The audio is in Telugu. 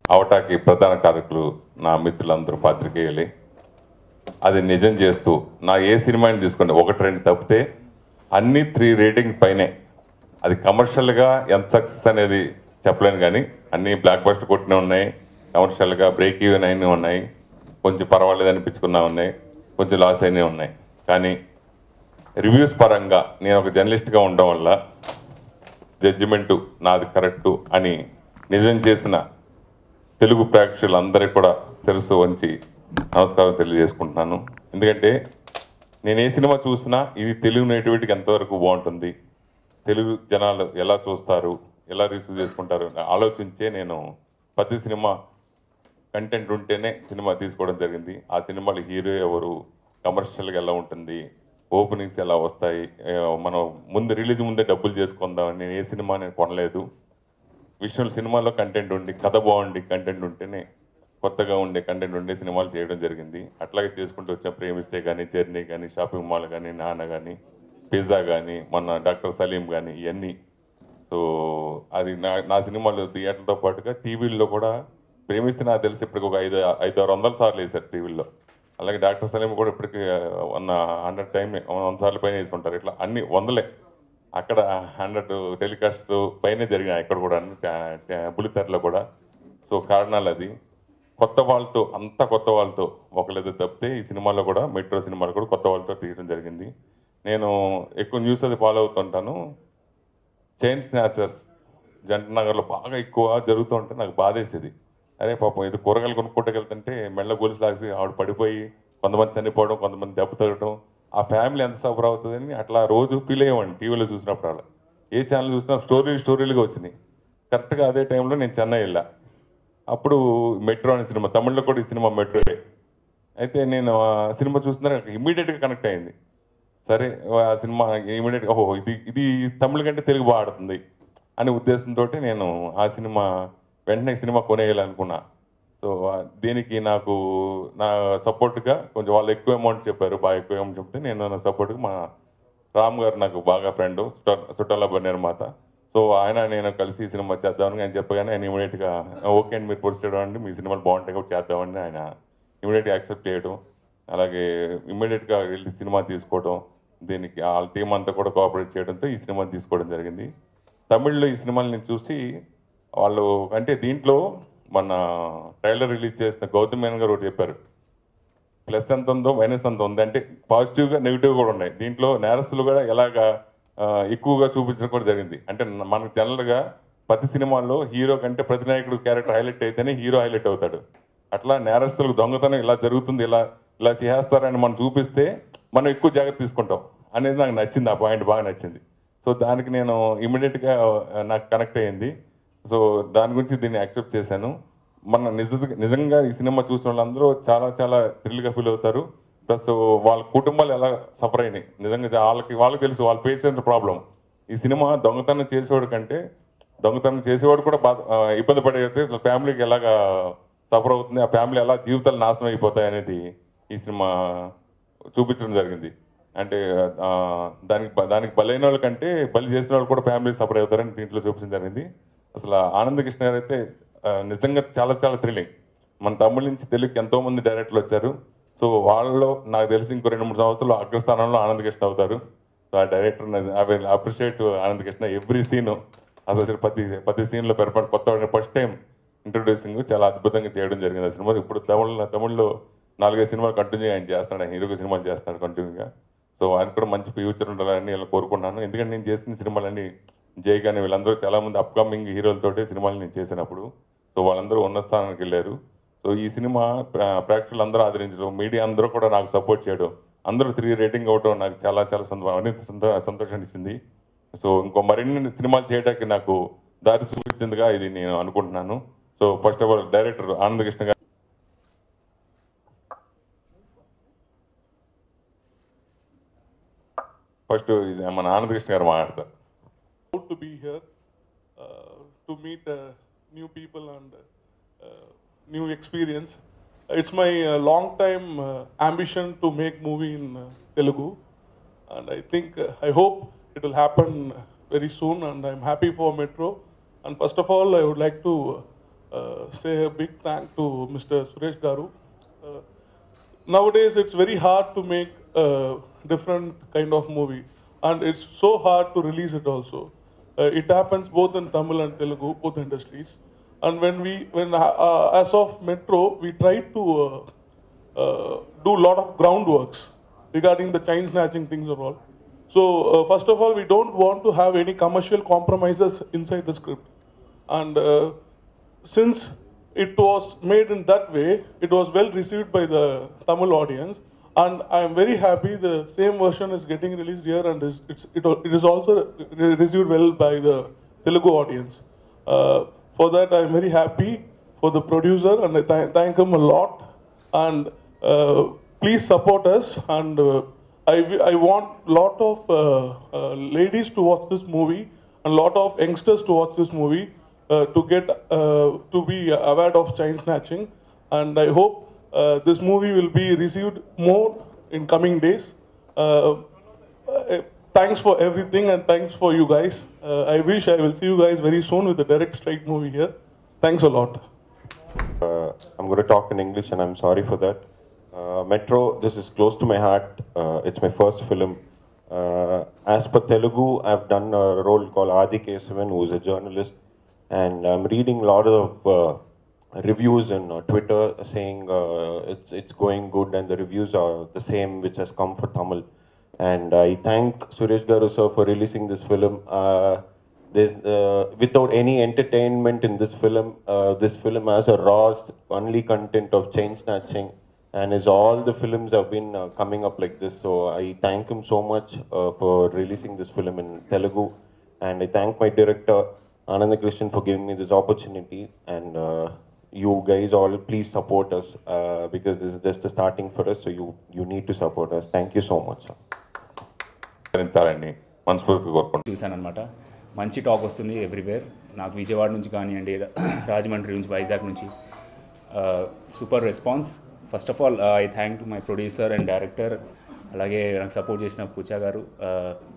అవటాకి ప్రధాన కారకులు నా మిత్రులందరూ పాత్రికేయులే. అది నిజం చేస్తూ నా ఏ సినిమాని తీసుకోండి, ఒకటి రెండు తప్పితే అన్ని 3 రేటింగ్ పైనే. అది కమర్షియల్గా ఎంత సక్సెస్ అనేది చెప్పలేను, కానీ అన్ని బ్లాక్ బస్టర్ కొట్టినవి ఉన్నాయి, కమర్షియల్గా బ్రేక్ ఈవెన్ అయినవి ఉన్నాయి, కొంచెం పర్వాలేదు అనిపించుకున్నా ఉన్నాయి, కొంచెం లాస్ అయినవి ఉన్నాయి. కానీ రివ్యూస్ పరంగా నేను ఒక జర్నలిస్ట్గా ఉండడం వల్ల జడ్జిమెంటు నాది కరెక్టు అని నిజం చేసిన తెలుగు ప్రేక్షకులందరికీ కూడా తెలుసు వంచి నమస్కారం తెలియజేసుకుంటున్నాను. ఎందుకంటే నేను ఏ సినిమా చూసినా ఇది తెలుగు నేటివిటీకి ఎంతవరకు బాగుంటుంది, తెలుగు జనాలు ఎలా చూస్తారు, ఎలా రిసీవ్ చేసుకుంటారు ఆలోచించే నేను ప్రతి సినిమా కంటెంట్ ఉంటేనే సినిమా తీసుకోవడం జరిగింది. ఆ సినిమాలో హీరో ఎవరు, కమర్షియల్గా ఎలా ఉంటుంది, ఓపెనింగ్స్ ఎలా వస్తాయి, మనం ముందు రిలీజ్ ముందే డబ్బులు చేసుకుందామని నేను ఏ సినిమా నేను కొనలేదు. విషయం సినిమాలో కంటెంట్ ఉండి, కథ బాగుండి, కంటెంట్ ఉంటేనే, కొత్తగా ఉండే కంటెంట్ ఉండే సినిమాలు చేయడం జరిగింది. అట్లాగే చేసుకుంటూ వచ్చాం. ప్రేమిస్తే కానీ, జర్నీ కానీ, షాపింగ్ మాల్ కానీ, నాన్న కానీ, పిజ్జా కానీ, మన డాక్టర్ సలీం కానీ, ఇవన్నీ. సో అది నా సినిమాలు థియేటర్తో పాటుగా టీవీల్లో కూడా ప్రేమిస్తే నాకు తెలిసి ఇప్పటికి ఒక 500-600 సార్లు వేశారు టీవీల్లో. అలాగే డాక్టర్ సలీం కూడా ఇప్పటికి 100 టైం 100 సార్లు పైన వేసుకుంటారు. ఇట్లా అన్ని వందలే, అక్కడ 100 టెలికాస్ట్ పైనే జరిగినాయి ఇక్కడ కూడా, బుల్లితెరలో కూడా. సో కారణాలు అది కొత్త వాళ్ళతో, అంత కొత్త వాళ్ళతో ఒకళ్ళేదో తప్పితే ఈ సినిమాలో కూడా, మెట్రో సినిమాలో కూడా కొత్త వాళ్ళతో తీయడం జరిగింది. నేను ఎక్కువ న్యూస్ అది ఫాలో అవుతుంటాను. చైన్ స్నాచర్స్ జంటనగర్లో బాగా ఎక్కువ జరుగుతూ ఉంటే నాకు బాధేసేది. అరే పాపం ఇది కూరగాయలు కొనుక్కోటకెళ్తుంటే మెళ్ళ గొలుసు లాగి ఆవిడ పడిపోయి కొంతమంది చనిపోవడం, కొంతమంది దెబ్బ తగ్గడం, ఆ ఫ్యామిలీ ఎంత సఫర్ అవుతుందని అట్లా రోజు ఫీల్ అయ్యేవాడిని టీవీలో చూసినప్పుడు. అలా ఏ ఛానల్ చూసినా స్టోరీలుగా వచ్చినాయి. కరెక్ట్గా అదే టైంలో నేను చెన్నై వెళ్ళా. అప్పుడు మెట్రో అనే సినిమా, తమిళ్లో కూడా ఈ సినిమా మెట్రోయే. అయితే నేను ఆ సినిమా చూస్తున్నా ఇమ్మీడియట్గా కనెక్ట్ అయింది. సరే ఆ సినిమా ఇమీడియట్గా ఓహో ఇది ఇది తమిళ కంటే తెలుగు బాగా ఆడుతుంది అనే ఉద్దేశంతో నేను ఆ సినిమా వెంటనే సినిమా కొనేయాలనుకున్నా. సో దీనికి నాకు నా సపోర్ట్గా కొంచెం వాళ్ళు ఎక్కువ అమౌంట్ చెప్పారు, బాగా ఎక్కువ అమౌంట్ చెప్తే నేను నా సపోర్ట్గా మా రామ్ గారు నాకు బాగా ఫ్రెండ్, చుట్టాల నిర్మాత. సో ఆయన నేను కలిసి ఈ సినిమా చేద్దామని ఆయన చెప్పగానే ఆయన ఇమీడియట్గా ఓకే అండి మీరు ప్రొడ్యూస్ అండి, మీ సినిమాలు బాగుంటాయి కూడా చేద్దామని ఆయన ఇమీడియట్గా యాక్సెప్ట్ చేయడం, అలాగే ఇమ్మీడియట్గా వెళ్ళి సినిమా తీసుకోవడం, దీనికి వాళ్ళ టీం అంతా కూడా కోఆపరేట్ చేయడంతో ఈ సినిమాని తీసుకోవడం జరిగింది. తమిళ్లో ఈ సినిమాని నేను చూసి వాళ్ళు అంటే దీంట్లో మన ట్రైలర్ రిలీజ్ చేసిన గౌతమ్ మేనన్ గారు ఒకటి చెప్పారు, ప్లస్ ఎంత ఉందో మైనస్ ఎంత ఉంది అంటే పాజిటివ్గా నెగిటివ్ కూడా ఉన్నాయి. దీంట్లో నేరస్తులు కూడా ఎలాగా ఎక్కువగా చూపించడం కూడా జరిగింది. అంటే మనకు జనరల్గా ప్రతి సినిమాల్లో హీరో కంటే ప్రతి నాయకుడు క్యారెక్టర్ హైలైట్ అయితేనే హీరో హైలైట్ అవుతాడు. అట్లా నేరస్తులకు దొంగతనం ఇలా జరుగుతుంది, ఇలా ఇలా చేస్తారని మనం చూపిస్తే మనం ఎక్కువ జాగ్రత్త తీసుకుంటాం అనేది నాకు నచ్చింది. ఆ పాయింట్ బాగా నచ్చింది. సో దానికి నేను ఇమీడియట్గా నాకు కనెక్ట్ అయ్యింది. సో దాని గురించి దీన్ని యాక్సెప్ట్ చేశాను. మన నిజంగా ఈ సినిమా చూసిన వాళ్ళందరూ చాలా చాలా థ్రిల్గా ఫీల్ అవుతారు. ప్లస్ వాళ్ళ కుటుంబాలు ఎలా సఫర్ అయినాయి నిజంగా వాళ్ళకి తెలుసు, వాళ్ళు ఫేస్ చేసిన ప్రాబ్లం. ఈ సినిమా దొంగతనం చేసేవాడు కంటే దొంగతనం చేసేవాడు కూడా ఇబ్బంది పడేది ఫ్యామిలీకి ఎలాగా సఫర్ అవుతుంది, ఆ ఫ్యామిలీ ఎలా జీవితాలు నాశనం అయిపోతాయి అనేది ఈ సినిమా చూపించడం జరిగింది. అంటే దానికి బలైన వాళ్ళ కంటే బలి చేసిన వాళ్ళు కూడా ఫ్యామిలీ సఫర్ అవుతారని దీంట్లో చూపించడం జరిగింది. అసలు ఆనంద్ కృష్ణ గారు అయితే నిజంగా చాలా చాలా థ్రిల్లింగ్. మన తమిళ నుంచి తెలుగుకి ఎంతో మంది డైరెక్టర్లు వచ్చారు. సో వాళ్ళలో నాకు తెలిసి ఇంకో 2-3 సంవత్సరాలు అగ్రస్థానంలో ఆనంద్ కృష్ణ అవుతారు. సో ఆ director I will appreciate Anand Krishna every scene. అసలు ప్రతి సీన్లో పెరపడి కొత్త ఫస్ట్ టైం ఇంట్రొడ్యూసింగ్ చాలా అద్భుతంగా చేయడం జరిగింది ఆ సినిమా. ఇప్పుడు తమిళ్లో 4-5 సినిమాలు కంటిన్యూ ఆయన చేస్తున్నాడు, ఆయన హీరోగా సినిమాలు చేస్తున్నాడు కంటిన్యూగా. సో ఆయన కూడా మంచి ఫ్యూచర్ ఉండాలని ఇలా కోరుకున్నాను. ఎందుకంటే నేను చేసిన సినిమాలన్నీ జై కానీ వీళ్ళందరూ చాలామంది అప్కమింగ్ హీరోలతోటే సినిమాలు నేను చేసినప్పుడు. సో వాళ్ళందరూ ఉన్న స్థానానికి వెళ్ళారు. సో ఈ సినిమా ప్రేక్షకులందరూ ఆదరించడం, మీడియా అందరూ కూడా నాకు సపోర్ట్ చేయడం, అందరూ 3 రేటింగ్ అవడం నాకు చాలా చాలా సంతోషాన్ని ఇచ్చింది. సో ఇంకో మరిన్ని సినిమాలు చేయడానికి నాకు దారి చూపించిందిగా ఇది నేను అనుకుంటున్నాను. So first of all director Anand Krishna garu first మన ఆనంద్ కృష్ణ గారు మాట్లాడతారు. To be here, to meet new people and new experience. It's my long time ambition to make movie in Telugu, and I think I hope it will happen very soon. And I'm happy for Metro. And first of all, I would like to say a big thank to Mr. Suresh Garu. Uh, Nowadays, it's very hard to make a different kind of movie, and it's so hard to release it also. It happens both in Tamil and Telugu, both industries. And as of Metro, we tried to do a lot of groundworks regarding the chain snatching things and all. So, first of all, we don't want to have any commercial compromises inside the script. And since it was made in that way, it was well received by the Tamil audience. And I am very happy the same version is getting released here, and it is also received well by the Telugu audience. For that, I am very happy for the producer, and I thank him a lot. And please support us. And I want a lot of ladies to watch this movie and a lot of youngsters to watch this movie to be aware of chain snatching. And I hope this movie will be received more in coming days. Thanks for everything, and thanks for you guys. I wish I will see you guys very soon with the Direct Strike movie here. Thanks a lot. I'm going to talk in English, and I'm sorry for that. Metro, this is close to my heart. It's my first film. As per Telugu, I've done a role called Adi Kesavan, who's a journalist, and I'm reading a lot of reviews on Twitter saying it's going good, and the reviews are the same which has come for Tamil. And I thank Suresh Garu sir for releasing this film. Without any entertainment in this film has a raw, only content of chain snatching, and all the films have been coming up like this. So I thank him so much for releasing this film in Telugu, and I thank my director Ananda Krishnan for giving me this opportunity. And you guys all please support us because this is just a starting for us. So you need to support us. Thank you so much. చూశానమాట. మంచి టాక్ వస్తుంది ఎవ్రీవేర్. నాకు విజయవాడ నుంచి కానివ్వండి, రాజమండ్రి నుంచి, వైజాగ్ నుంచి super response. First of all I thank to my producer and director, అలాగే నాకు సపోర్ట్ చేసిన పూజా గారు.